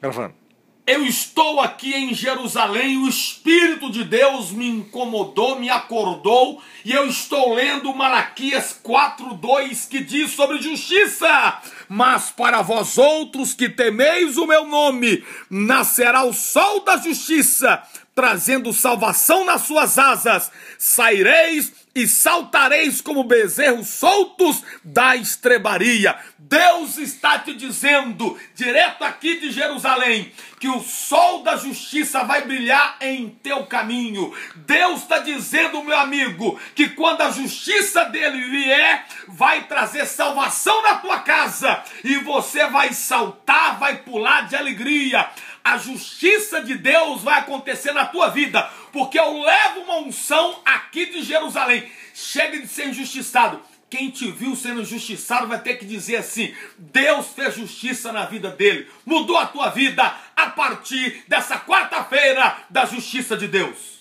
Gravando. Eu estou aqui em Jerusalém, o Espírito de Deus me incomodou, me acordou, e eu estou lendo Malaquias 4:2, que diz sobre justiça. Mas para vós outros que temeis o meu nome, nascerá o sol da justiça, trazendo salvação nas suas asas. Saireis e saltareis como bezerros soltos da estrebaria. Deus está te dizendo, direto aqui de Jerusalém, que o sol da justiça vai brilhar em teu caminho. Deus está dizendo, meu amigo, que quando a justiça dele vier, vai trazer salvação na tua casa, e você vai saltar, vai pular de alegria. A justiça de Deus vai acontecer na tua vida, porque eu levo uma unção aqui de Jerusalém. Chega de ser injustiçado. Quem te viu sendo injustiçado vai ter que dizer assim: Deus fez justiça na vida dele. Mudou a tua vida a partir dessa quarta-feira da justiça de Deus.